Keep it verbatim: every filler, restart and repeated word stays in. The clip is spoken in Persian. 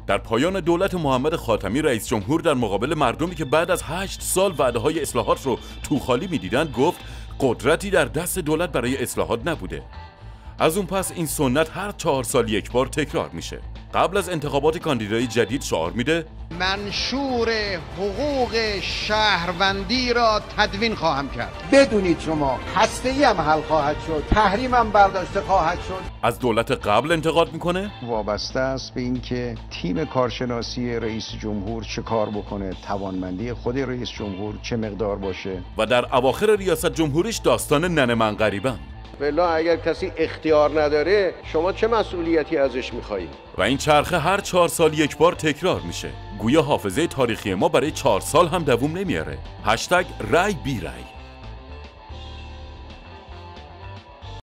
در پایان دولت محمد خاتمی رئیس جمهور در مقابل مردمی که بعد از هشت سال وعده‌های اصلاحات رو توخالی می‌دیدند گفت قدرتی در دست دولت برای اصلاحات نبوده. از اون پس این سنت هر چهار سال یک بار تکرار میشه. قبل از انتخابات کاندیدای جدید شعار میده منشور حقوق شهروندی را تدوین خواهم کرد. بدونید شما هسته‌ای هم حل خواهد شد، تحریم هم برداشته خواهد شد. از دولت قبل انتقاد میکنه وابسته است به اینکه تیم کارشناسی رئیس جمهور چه کار بکنه، توانمندی خود رئیس جمهور چه مقدار باشه و در اواخر ریاست جمهوریش داستان ننه من غریبم. بلا اگر کسی اختیار نداره شما چه مسئولیتی ازش میخوایی؟ و این چرخه هر چهار سال یک بار تکرار میشه. گویا حافظه تاریخی ما برای چهار سال هم دووم نمیاره. هشتگ رای بی رای.